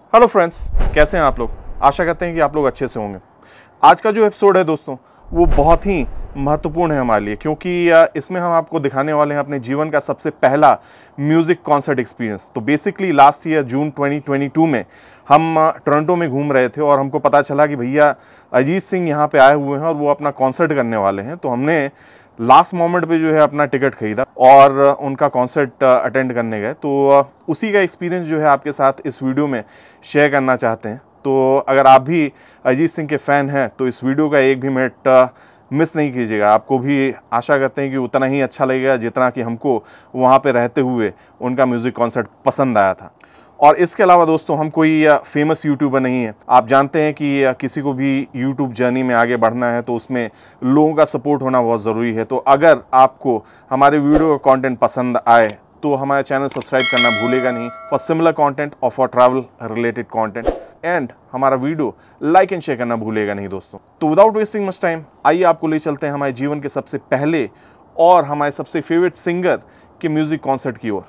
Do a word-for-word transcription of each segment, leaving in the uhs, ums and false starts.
Hello friends, कैसे हैं आप लोग। आशा करते हैं कि आप लोग अच्छे से होंगे। आज का जो एपिसोड है दोस्तों, वो बहुत ही महत्वपूर्ण है हमारे लिए, क्योंकि इसमें हम आपको दिखाने वाले हैं अपने जीवन का सबसे पहला म्यूज़िक कॉन्सर्ट एक्सपीरियंस। तो basically last year June twenty twenty two में हम टोरंटो में घूम रहे थे और हमको पता चला कि भैया अरिजीत सिंह यहाँ पे आए हुए हैं और वो अपना कॉन्सर्ट करने वाले हैं। तो हमने लास्ट मोमेंट पे जो है अपना टिकट खरीदा और उनका कॉन्सर्ट अटेंड करने गए। तो उसी का एक्सपीरियंस जो है आपके साथ इस वीडियो में शेयर करना चाहते हैं। तो अगर आप भी अरिजीत सिंह के फ़ैन हैं तो इस वीडियो का एक भी मिनट मिस नहीं कीजिएगा। आपको भी आशा करते हैं कि उतना ही अच्छा लगेगा जितना कि हमको वहाँ पे रहते हुए उनका म्यूज़िक कॉन्सर्ट पसंद आया था। और इसके अलावा दोस्तों, हम कोई फेमस यूट्यूबर नहीं है। आप जानते हैं कि किसी को भी यूट्यूब जर्नी में आगे बढ़ना है तो उसमें लोगों का सपोर्ट होना बहुत ज़रूरी है। तो अगर आपको हमारे वीडियो का कंटेंट पसंद आए तो हमारा चैनल सब्सक्राइब करना भूलेगा नहीं फॉर सिमिलर कंटेंट और for travel related content, and हमारा वीडियो लाइक एंड शेयर करना भूलेगा नहीं दोस्तों। तो विदाउट वेस्टिंग मच टाइम, आइए आपको ले चलते हैं हमारे जीवन के सबसे पहले और हमारे सबसे फेवरेट सिंगर के म्यूज़िक कॉन्सर्ट की ओर।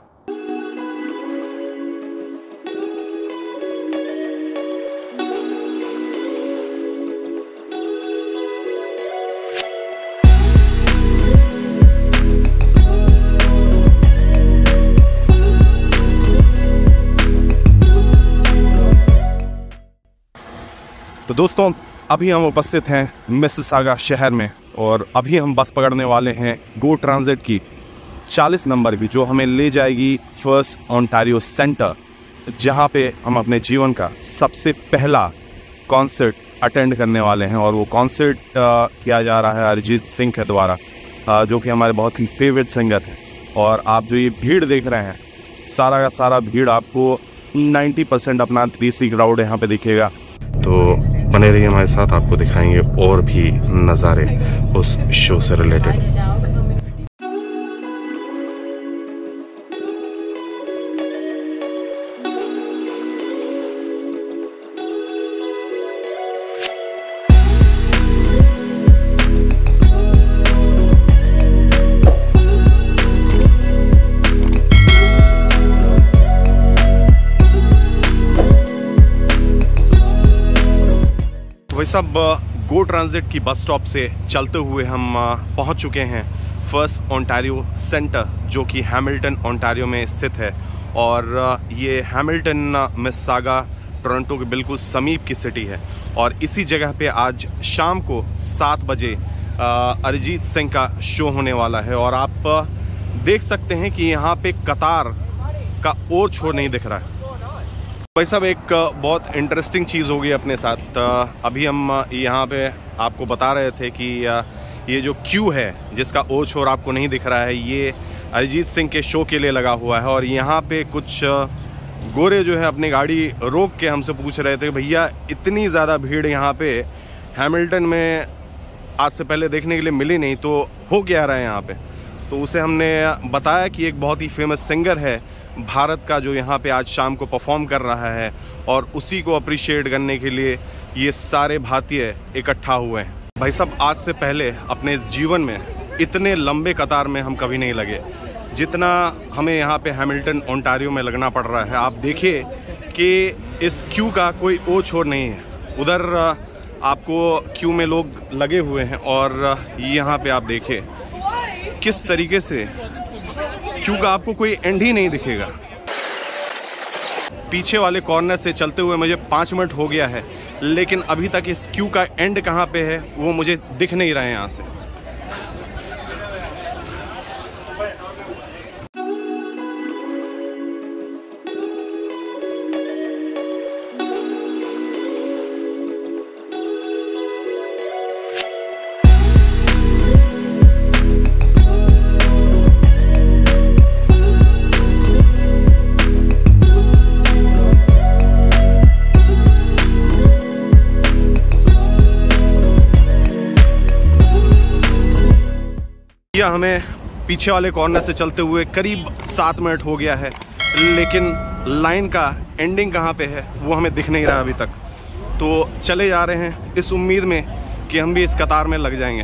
तो दोस्तों, अभी हम उपस्थित हैं मिसिसागा शहर में और अभी हम बस पकड़ने वाले हैं गो ट्रांजिट की चालीस नंबर की, जो हमें ले जाएगी फर्स्ट ओंटारियो सेंटर, जहां पे हम अपने जीवन का सबसे पहला कॉन्सर्ट अटेंड करने वाले हैं। और वो कॉन्सर्ट किया जा रहा है अरिजीत सिंह के द्वारा, आ, जो कि हमारे बहुत ही फेवरेट सिंगर हैं। और आप जो ये भीड़ देख रहे हैं, सारा का सारा भीड़ आपको नब्बे परसेंट अपना देसी क्राउड यहाँ पे दिखेगा। तो बने रहिए हमारे साथ, आपको दिखाएंगे और भी नज़ारे उस शो से रिलेटेड। वही सब गो ट्रांजिट की बस स्टॉप से चलते हुए हम पहुंच चुके हैं फर्स्ट ओंटारियो सेंटर, जो कि हैमिल्टन ओंटारियो में स्थित है। और ये हैमिल्टन मिसिसागा टोरंटो के बिल्कुल समीप की सिटी है। और इसी जगह पे आज शाम को सात बजे अरिजीत सिंह का शो होने वाला है। और आप देख सकते हैं कि यहाँ पे कतार का और छोर नहीं दिख रहा है। भाई साहब, एक बहुत इंटरेस्टिंग चीज़ हो गई अपने साथ। अभी हम यहाँ पे आपको बता रहे थे कि ये जो क्यू है जिसका ओ छोर आपको नहीं दिख रहा है, ये अरिजीत सिंह के शो के लिए लगा हुआ है। और यहाँ पे कुछ गोरे जो है अपनी गाड़ी रोक के हमसे पूछ रहे थे, भैया इतनी ज़्यादा भीड़ यहाँ पे हैमिल्टन में आज से पहले देखने के लिए मिली नहीं, तो हो क्या रहा है यहाँ पे। तो उसे हमने बताया कि एक बहुत ही फेमस सिंगर है भारत का, जो यहाँ पे आज शाम को परफॉर्म कर रहा है, और उसी को अप्रिशिएट करने के लिए ये सारे भारतीय इकट्ठा हुए हैं। भाई साहब, आज से पहले अपने जीवन में इतने लंबे कतार में हम कभी नहीं लगे जितना हमें यहाँ पे हैमिल्टन ओंटारियो में लगना पड़ रहा है। आप देखिए कि इस क्यू का कोई ओ छोर नहीं है। उधर आपको क्यू में लोग लगे हुए हैं और यहाँ पे आप देखिए किस तरीके से क्यू का आपको कोई एंड ही नहीं दिखेगा। पीछे वाले कॉर्नर से चलते हुए मुझे पाँच मिनट हो गया है, लेकिन अभी तक इस क्यू का एंड कहाँ पे है वो मुझे दिख नहीं रहा है यहाँ से। हमें पीछे वाले कॉर्नर से चलते हुए करीब सात मिनट हो गया है, लेकिन लाइन का एंडिंग कहाँ पे है वो हमें दिख नहीं रहा अभी तक। तो चले जा रहे हैं इस उम्मीद में कि हम भी इस कतार में लग जाएंगे।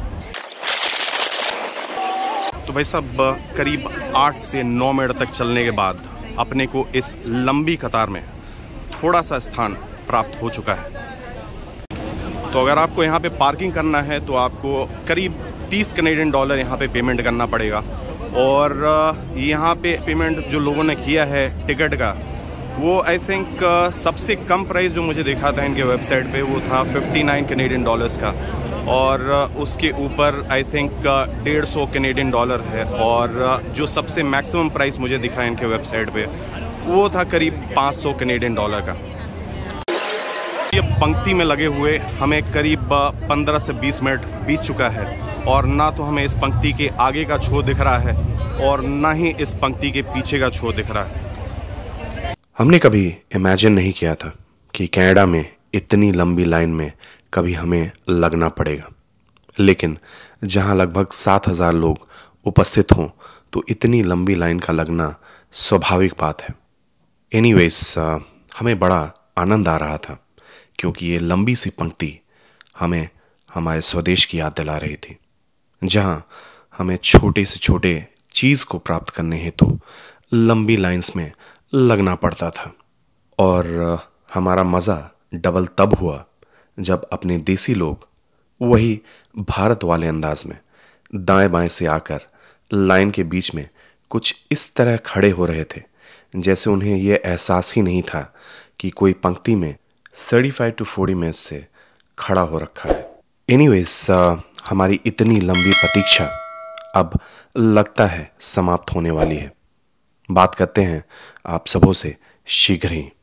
तो भाई साहब, करीब आठ से नौ मिनट तक चलने के बाद अपने को इस लंबी कतार में थोड़ा सा स्थान प्राप्त हो चुका है। तो अगर आपको यहाँ पे पार्किंग करना है तो आपको करीब तीस कनेडियन डॉलर यहाँ पे पेमेंट करना पड़ेगा। और यहाँ पे पेमेंट जो लोगों ने किया है टिकट का, वो आई थिंक सबसे कम प्राइस जो मुझे देखा था इनके वेबसाइट पे वो था फिफ्टी नाइन कनेडियन डॉलर्स का, और उसके ऊपर आई थिंक डेढ़ सौ कनेडियन डॉलर है। और जो सबसे मैक्सिमम प्राइस मुझे दिखा इनके वेबसाइट पे वो था करीब पाँच सौ कनेडियन डॉलर का। ये पंक्ति में लगे हुए हमें करीब पंद्रह से बीस मिनट बीत चुका है, और ना तो हमें इस पंक्ति के आगे का छोर दिख रहा है और ना ही इस पंक्ति के पीछे का छोर दिख रहा है। हमने कभी इमेजिन नहीं किया था कि कनाडा में इतनी लंबी लाइन में कभी हमें लगना पड़ेगा, लेकिन जहां लगभग सात हजार लोग उपस्थित हों तो इतनी लंबी लाइन का लगना स्वाभाविक बात है। एनीवेज, हमें बड़ा आनंद आ रहा था क्योंकि ये लंबी सी पंक्ति हमें हमारे स्वदेश की याद दिला रही थी, जहां हमें छोटे से छोटे चीज़ को प्राप्त करने हेतु तो लंबी लाइंस में लगना पड़ता था। और हमारा मज़ा डबल तब हुआ जब अपने देसी लोग वही भारत वाले अंदाज में दाएं बाएं से आकर लाइन के बीच में कुछ इस तरह खड़े हो रहे थे जैसे उन्हें यह एहसास ही नहीं था कि कोई पंक्ति में पैंतीस टू चालीस मिनट से खड़ा हो रखा है। एनीवेज, हमारी इतनी लंबी प्रतीक्षा अब लगता है समाप्त होने वाली है। बात करते हैं आप सबों से शीघ्र ही।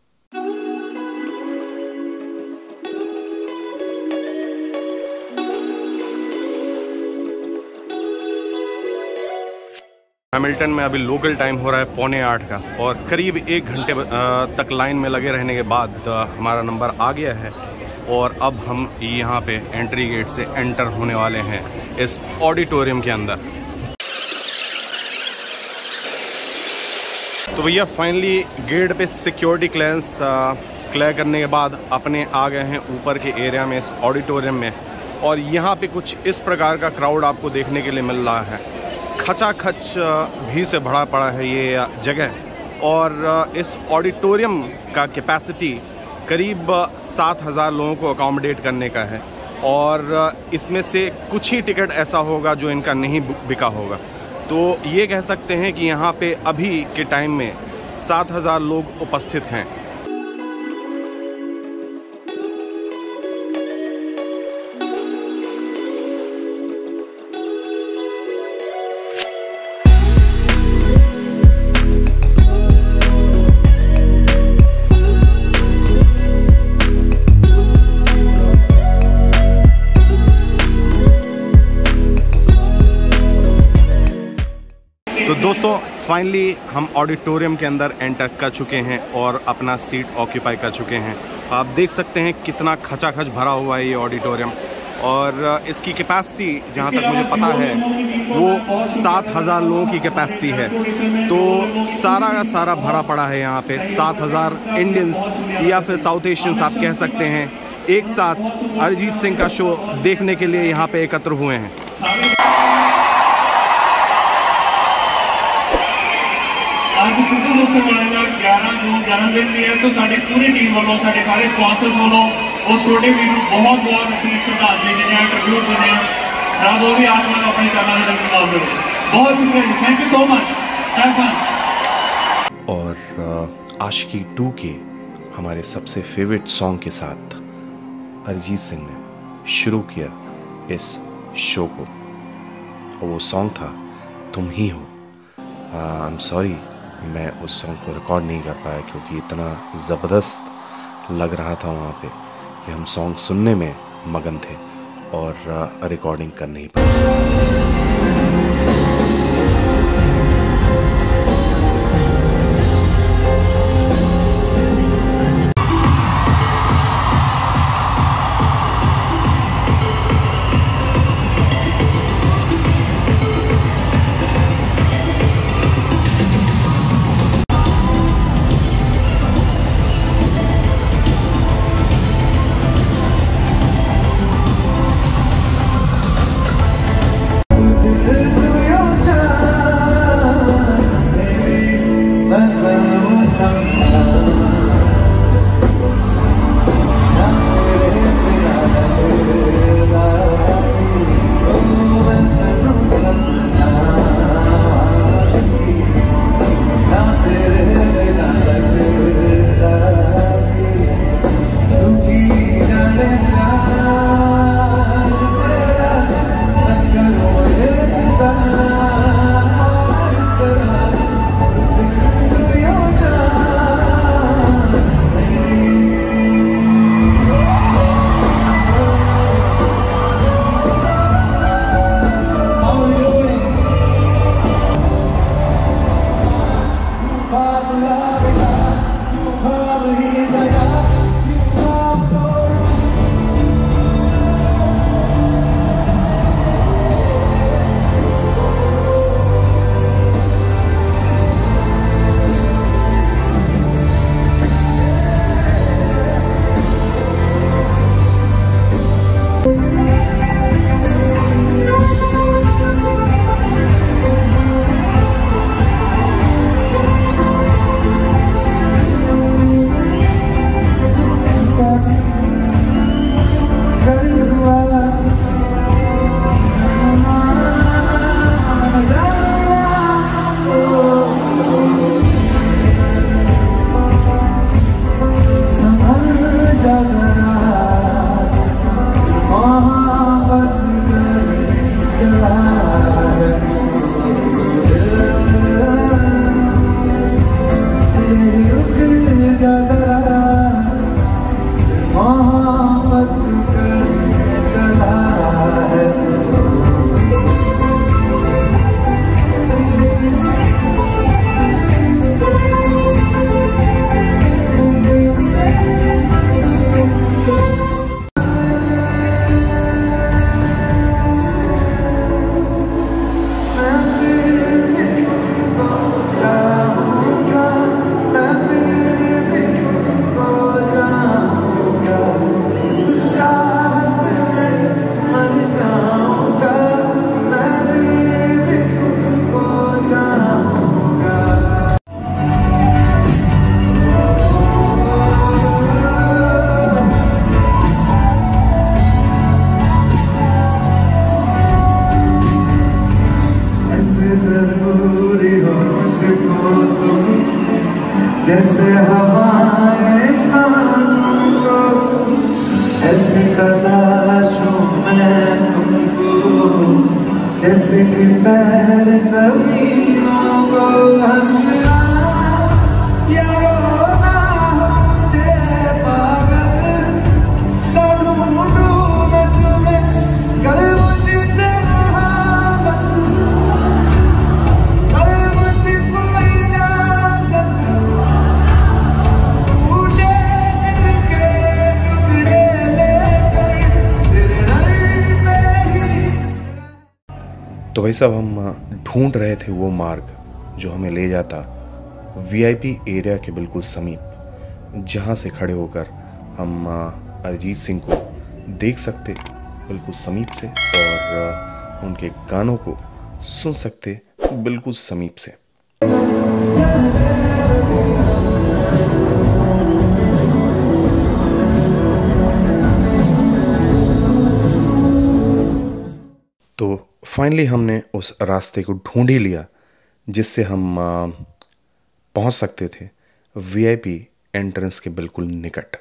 हैमिल्टन में अभी लोकल टाइम हो रहा है पौने आठ का, और करीब एक घंटे तक लाइन में लगे रहने के बाद हमारा नंबर आ गया है, और अब हम यहाँ पे एंट्री गेट से एंटर होने वाले हैं इस ऑडिटोरियम के अंदर। तो भैया फाइनली गेट पे सिक्योरिटी क्लियरेंस क्लियर करने के बाद अपने आ गए हैं ऊपर के एरिया में, इस ऑडिटोरियम में। और यहाँ पे कुछ इस प्रकार का क्राउड आपको देखने के लिए मिल रहा है। खचाखच भीड़ से भरा पड़ा है ये जगह, और इस ऑडिटोरियम का कैपेसिटी करीब सात हज़ार लोगों को अकोमोडेट करने का है, और इसमें से कुछ ही टिकट ऐसा होगा जो इनका नहीं बिका होगा। तो ये कह सकते हैं कि यहाँ पे अभी के टाइम में सात हज़ार लोग उपस्थित हैं। तो दोस्तों फाइनली हम ऑडिटोरियम के अंदर एंटर कर चुके हैं और अपना सीट ऑक्यूपाई कर चुके हैं। आप देख सकते हैं कितना खचाखच भरा हुआ है ये ऑडिटोरियम, और इसकी कैपेसिटी जहाँ तक मुझे पता है वो सात हज़ार लोगों की कैपेसिटी है। तो सारा का सारा भरा पड़ा है यहाँ पे। सात हज़ार इंडियंस या फिर साउथ एशियंस आप कह सकते हैं, एक साथ अरिजीत सिंह का शो देखने के लिए यहाँ पे एकत्र हुए हैं। आज सिद्धू मूसेवाले का ग्यारह जून जन्मदिन भी है, सो साडी पूरी टीम वालों, साडे सारे स्पॉन्सर्स वालों उस छोटे वीर को बहुत बहुत असीम श्रद्धांजलि देने हैं, ट्रिब्यूट देने हैं। रब वो भी आत्मा को अपनी चरणों में नवाज दे। बहुत शुक्रिया, thank you so much, have fun. और आशिकी टू के हमारे सबसे फेवरेट सॉन्ग के साथ अरिजीत सिंह ने शुरू किया इस शो को, और वो सॉन्ग था तुम ही हो। आई एम सॉरी, मैं उस सॉन्ग को रिकॉर्ड नहीं कर पाया क्योंकि इतना ज़बरदस्त लग रहा था वहाँ पे कि हम सॉन्ग सुनने में मगन थे और रिकॉर्डिंग कर नहीं पाए। जैसे कि पैर ज़मीनों को हंसना या रोना हो मुझे पागल सा ढूंढूं मैं तुम्हें कल मुझसे मोहब्बत कल मुझको इजाज़त टूटे दिल के टुकड़े लेकर तेरे घर में ही। तो भाई साहब हम ढूंढ रहे थे वो मार्ग जो हमें ले जाता वीआईपी एरिया के बिल्कुल समीप, जहाँ से खड़े होकर हम अरिजीत सिंह को देख सकते बिल्कुल समीप से और उनके गानों को सुन सकते बिल्कुल समीप से। तो फाइनली हमने उस रास्ते को ढूंढ ही लिया जिससे हम पहुंच सकते थे वीआईपी एंट्रेंस के बिल्कुल निकट।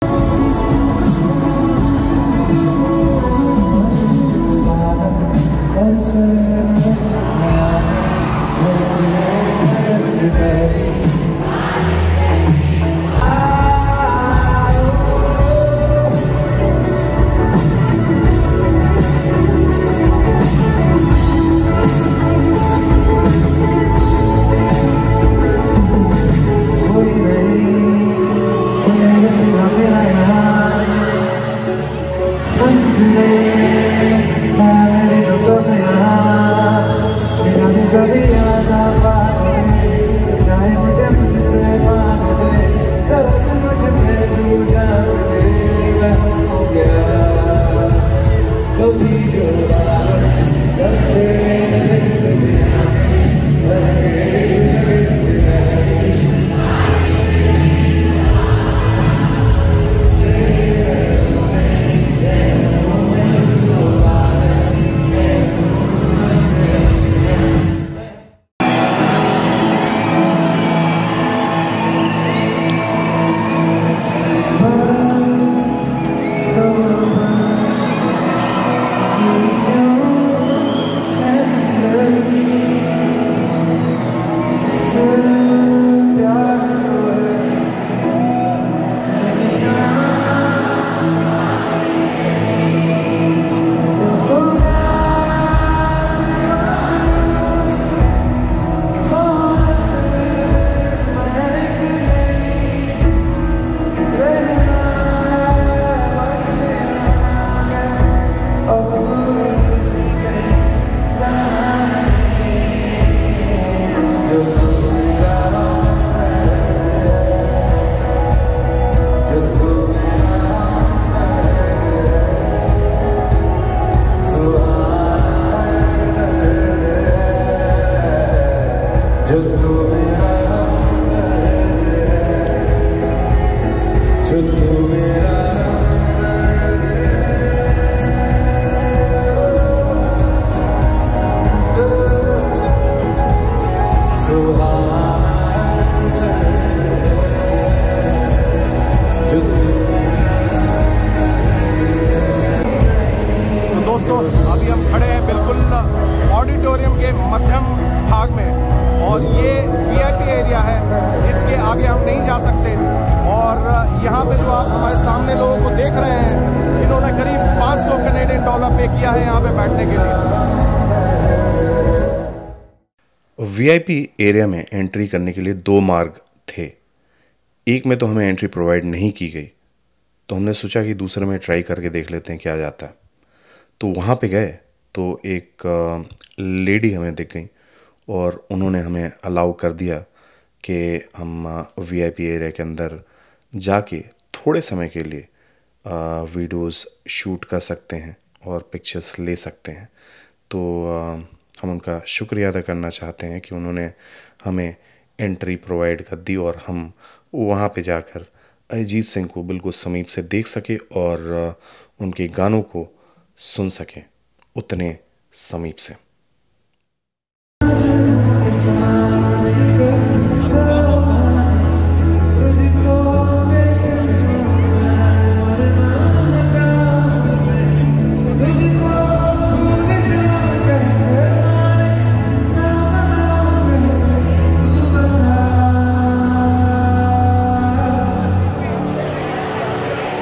दोस्तों अभी हम खड़े हैं बिल्कुल ऑडिटोरियम के मध्यम भाग में और ये वीआईपी एरिया है, इसके आगे हम नहीं जा सकते। और यहाँ पे जो आप हमारे सामने लोगों को देख रहे हैं, इन्होंने करीब पाँच सौ कनेडियन डॉलर पे किया है यहाँ पे बैठने के लिए। वीआईपी एरिया में एंट्री करने के लिए दो मार्ग थे। एक में तो हमें एंट्री प्रोवाइड नहीं की गई, तो हमने सोचा कि दूसरे में ट्राई करके देख लेते हैं क्या जाता है। तो वहाँ पे गए तो एक लेडी हमें दिख गई और उन्होंने हमें अलाउ कर दिया कि हम वीआईपी एरिया के अंदर जाके थोड़े समय के लिए वीडियोस शूट कर सकते हैं और पिक्चर्स ले सकते हैं। तो हम उनका शुक्रिया अदा करना चाहते हैं कि उन्होंने हमें एंट्री प्रोवाइड कर दी और हम वहाँ पे जाकर अरिजीत सिंह को बिल्कुल समीप से देख सके और उनके गानों को सुन सकें उतने समीप से। कैसे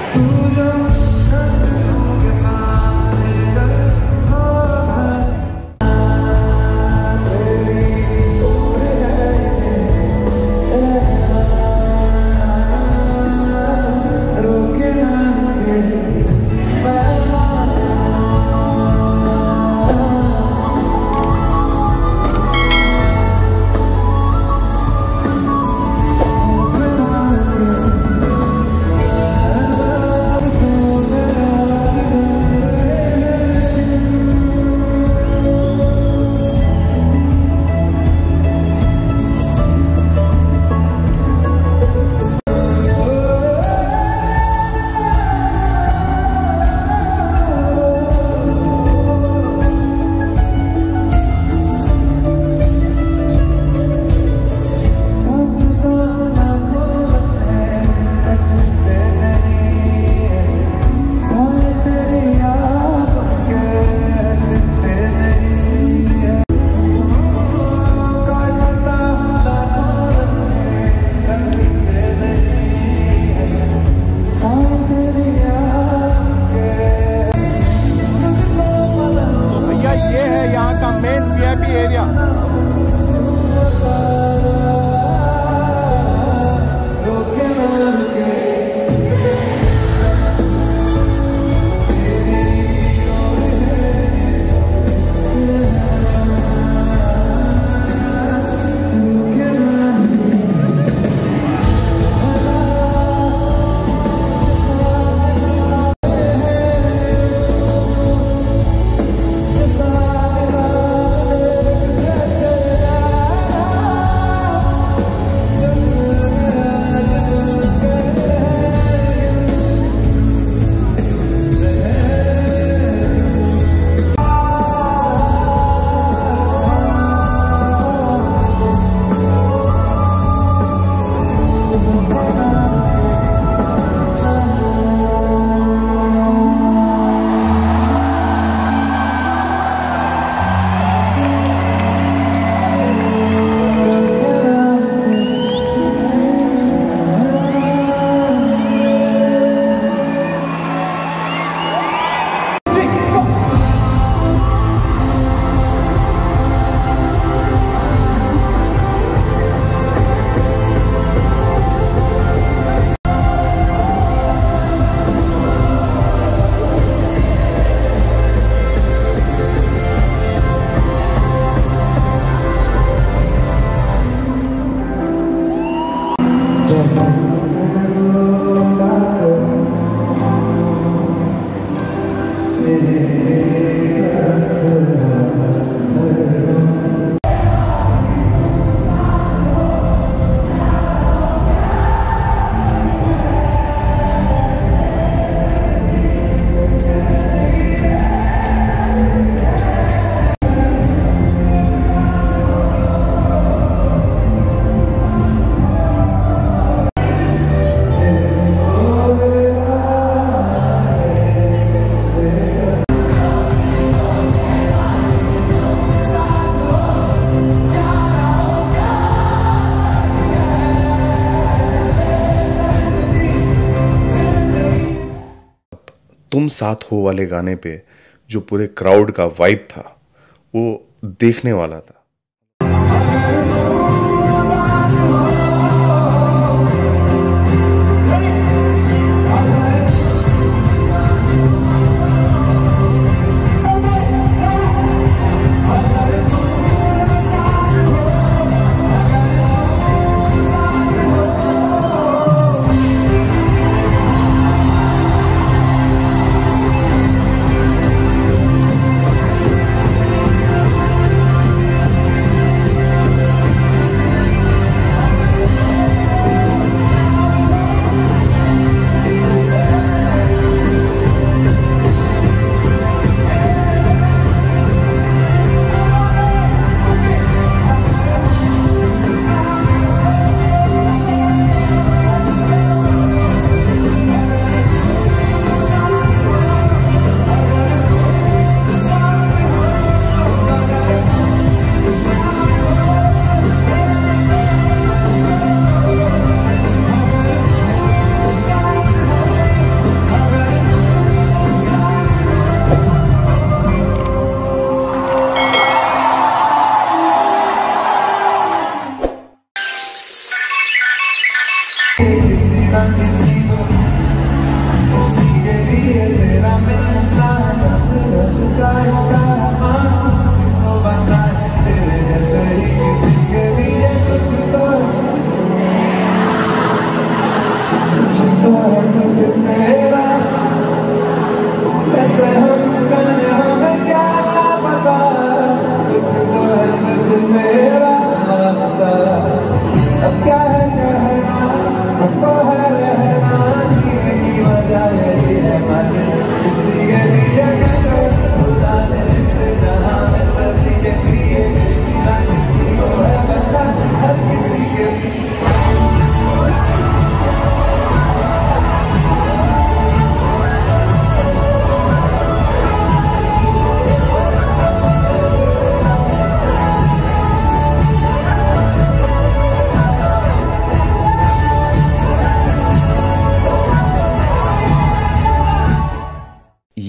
तुम साथ हो वाले गाने पे जो पूरे क्राउड का वाइब था वो देखने वाला था।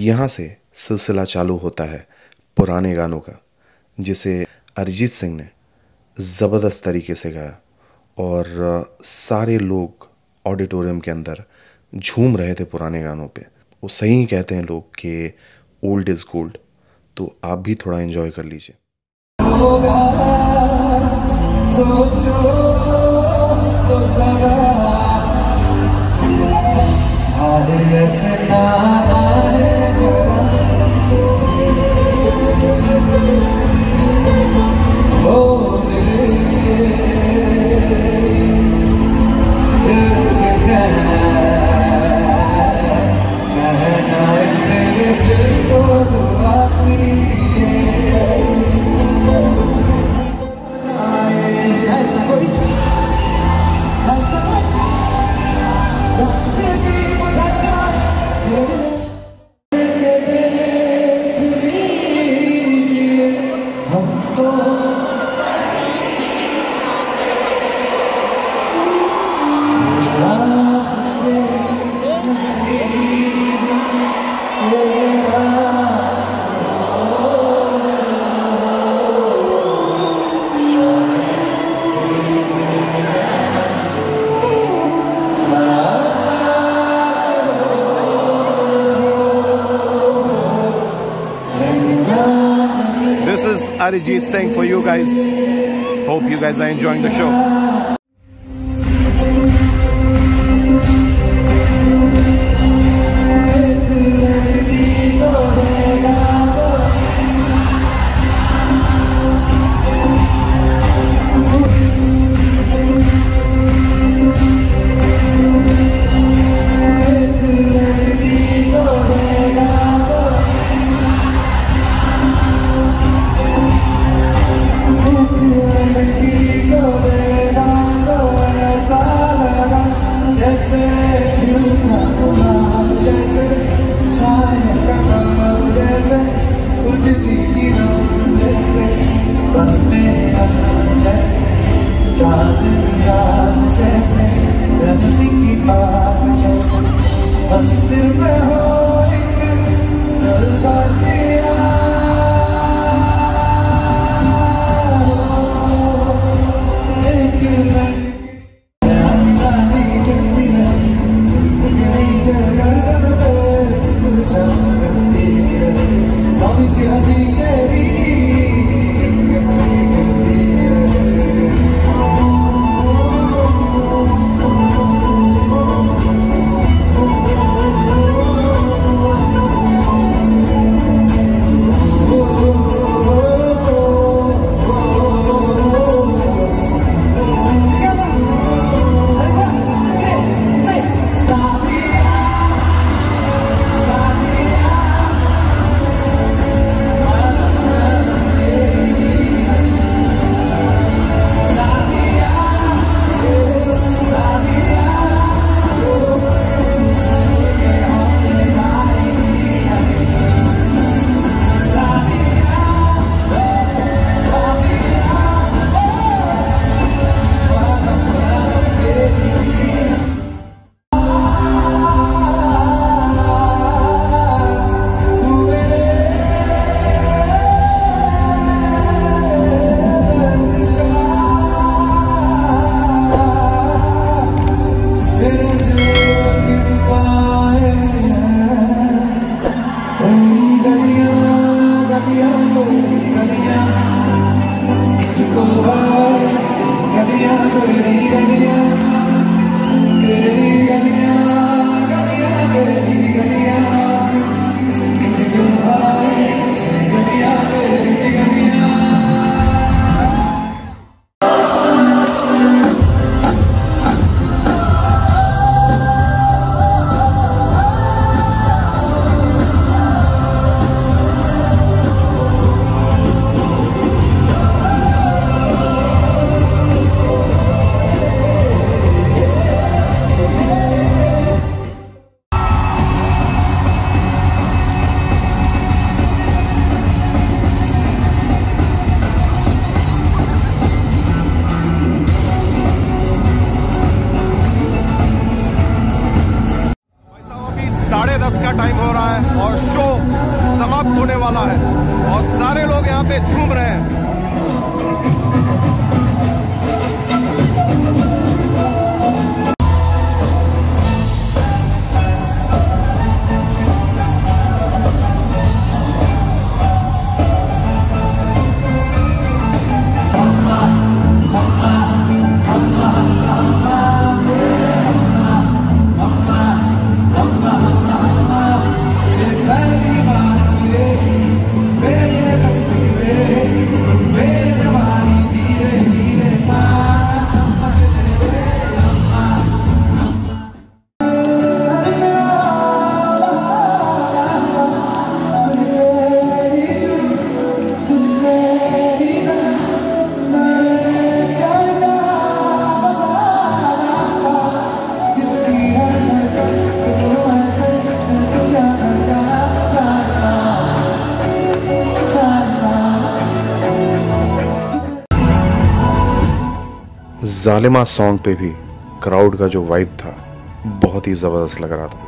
यहाँ से सिलसिला चालू होता है पुराने गानों का, जिसे अरिजीत सिंह ने ज़बरदस्त तरीके से गाया और सारे लोग ऑडिटोरियम के अंदर झूम रहे थे पुराने गानों पे। वो सही कहते हैं लोग कि ओल्ड इज़ गोल्ड। तो आप भी थोड़ा एंजॉय कर लीजिए। सोचो तो जरा आए ऐसे ना This is Arijit Singh for you guys. Hope you guys are enjoying the show. साढ़े दस का टाइम हो रहा है और शो वाला है और सारे लोग यहाँ पे झूम रहे हैं। जालिमा सॉन्ग पे भी क्राउड का जो वाइब था बहुत ही ज़बरदस्त लग रहा था।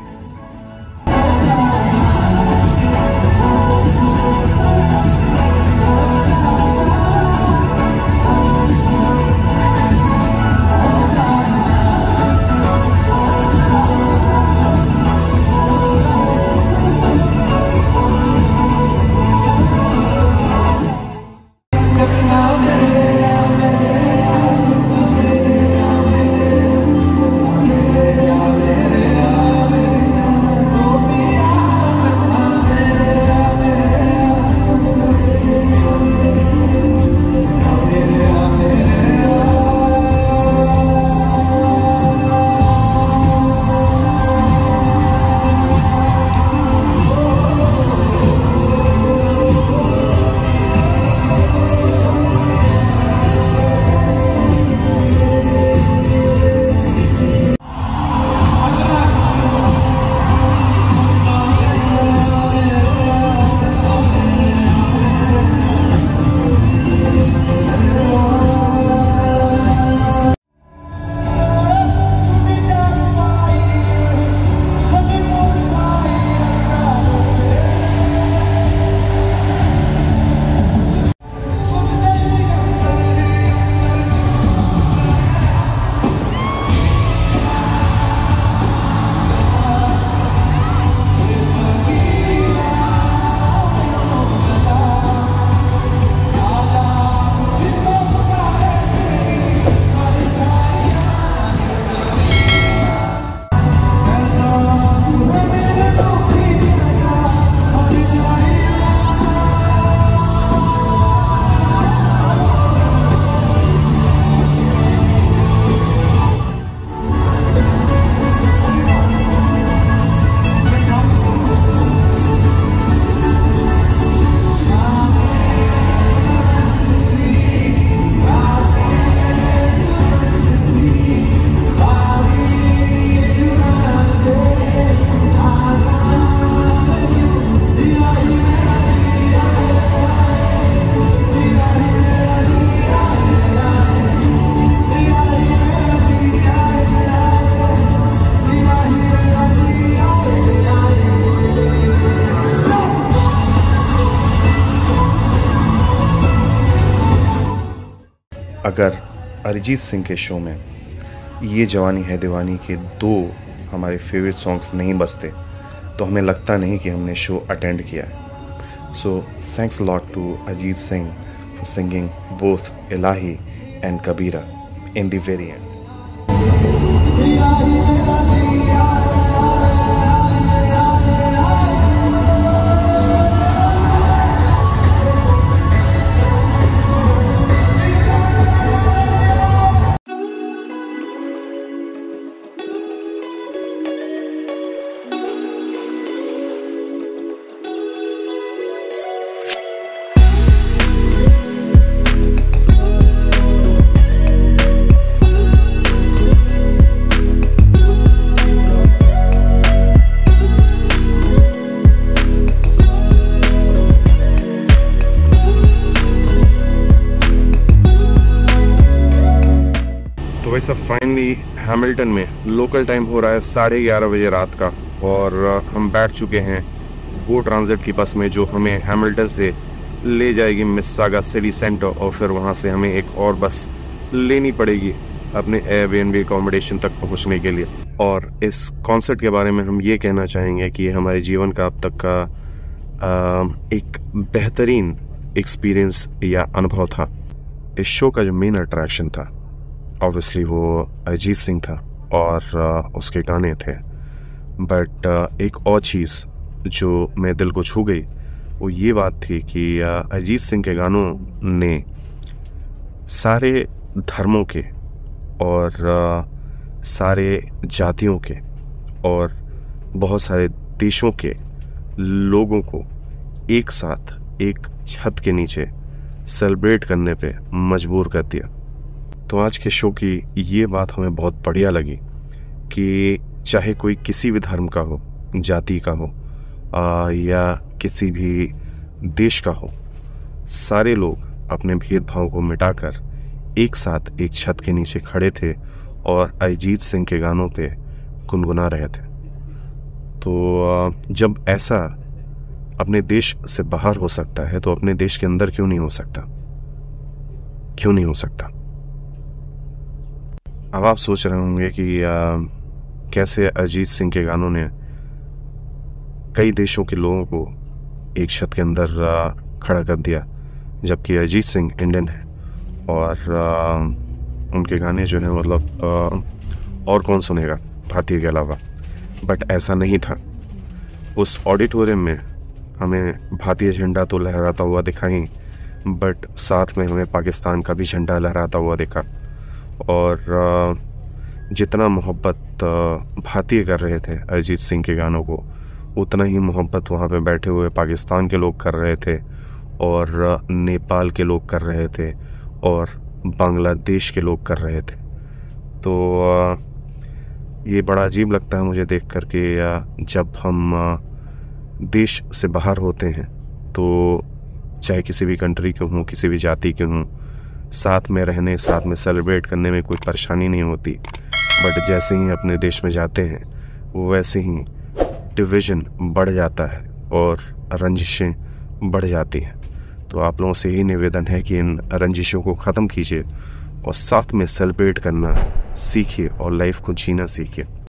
अगर अरिजीत सिंह के शो में ये जवानी है दीवानी के दो हमारे फेवरेट सॉन्ग्स नहीं बजते तो हमें लगता नहीं कि हमने शो अटेंड किया है। So thanks lot to Arijit Singh for singing both Ilahi and Kabira in the very end. भाई साहब फाइनली हैमिल्टन में लोकल टाइम हो रहा है साढ़े ग्यारह बजे रात का और हम बैठ चुके हैं गो ट्रांजिट की बस में जो हमें हैमिल्टन से ले जाएगी मिसिसागा सिटी सेंटर, और फिर वहाँ से हमें एक और बस लेनी पड़ेगी अपने एयरबीएनबी अकोमोडेशन तक पहुँचने के लिए। और इस कॉन्सर्ट के बारे में हम ये कहना चाहेंगे कि ये हमारे जीवन का अब तक का आ, एक बेहतरीन एक्सपीरियंस या अनुभव था। इस शो का जो मेन अट्रैक्शन था ऑब्वियसली वो अरिजीत सिंह था और आ, उसके गाने थे, बट आ, एक और चीज़ जो मेरे दिल को छू गई वो ये बात थी कि अरिजीत सिंह के गानों ने सारे धर्मों के और आ, सारे जातियों के और बहुत सारे देशों के लोगों को एक साथ एक छत के नीचे सेलिब्रेट करने पे मजबूर कर दिया। तो आज के शो की ये बात हमें बहुत बढ़िया लगी कि चाहे कोई किसी भी धर्म का हो, जाति का हो आ, या किसी भी देश का हो, सारे लोग अपने भेदभाव को मिटाकर एक साथ एक छत के नीचे खड़े थे और अरिजीत सिंह के गानों पे गुनगुना रहे थे। तो जब ऐसा अपने देश से बाहर हो सकता है तो अपने देश के अंदर क्यों नहीं हो सकता, क्यों नहीं हो सकता। अब आप सोच रहे होंगे कि आ, कैसे अरिजीत सिंह के गानों ने कई देशों के लोगों को एक छत के अंदर आ, खड़ा कर दिया, जबकि अरिजीत सिंह इंडियन है और आ, उनके गाने जो है मतलब आ, और कौन सुनेगा भारतीय के अलावा। बट ऐसा नहीं था। उस ऑडिटोरियम में हमें भारतीय झंडा तो लहराता हुआ दिखा ही, बट साथ में हमें पाकिस्तान का भी झंडा लहराता हुआ दिखा। और जितना मोहब्बत भारतीय कर रहे थे अरिजीत सिंह के गानों को, उतना ही मोहब्बत वहाँ पे बैठे हुए पाकिस्तान के लोग कर रहे थे और नेपाल के लोग कर रहे थे और बांग्लादेश के लोग कर रहे थे। तो ये बड़ा अजीब लगता है मुझे देख कर के जब हम देश से बाहर होते हैं तो चाहे किसी भी कंट्री के हों, किसी भी जाति के हों, साथ में रहने, साथ में सेलिब्रेट करने में कोई परेशानी नहीं होती। बट जैसे ही अपने देश में जाते हैं वैसे ही डिवीज़न बढ़ जाता है और रंजिशें बढ़ जाती हैं। तो आप लोगों से यही निवेदन है कि इन रंजिशों को ख़त्म कीजिए और साथ में सेलिब्रेट करना सीखिए और लाइफ को जीना सीखिए।